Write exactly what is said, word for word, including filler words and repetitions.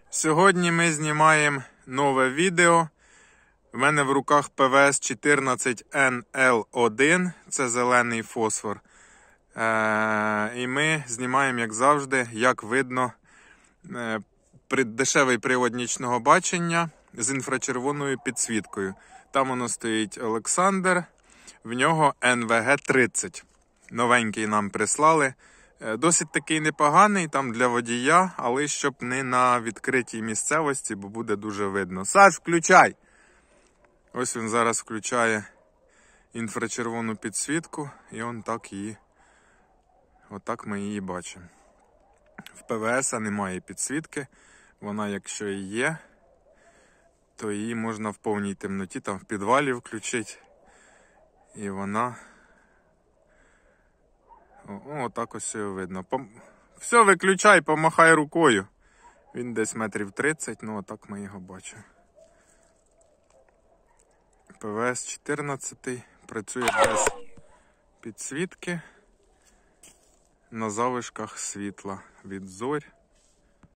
Сьогодні ми знімаємо нове відео. У мене в руках пі ве ес чотирнадцять ен ел один, це зелений фосфор. Е і ми знімаємо, як завжди, як видно, е дешевий привод нічного бачення з інфрачервоною підсвіткою. Там воно стоїть Олександр, в нього ен ве ге тридцять. Новенький нам прислали. Досить такий непоганий, там для водія, але щоб не на відкритій місцевості, бо буде дуже видно. Саш, включай! Ось він зараз включає інфрачервону підсвітку, і он так її, отак ми її бачимо. В пі ве ес немає підсвітки, вона якщо і є, то її можна в повній темноті, там в підвалі включити, і вона... О, отак ось його видно. Пом... Все, виключай, помахай рукою. Він десь метрів тридцять, ну отак ми його бачимо. пі ве ес чотирнадцять працює без підсвітки на залишках світла від зорь.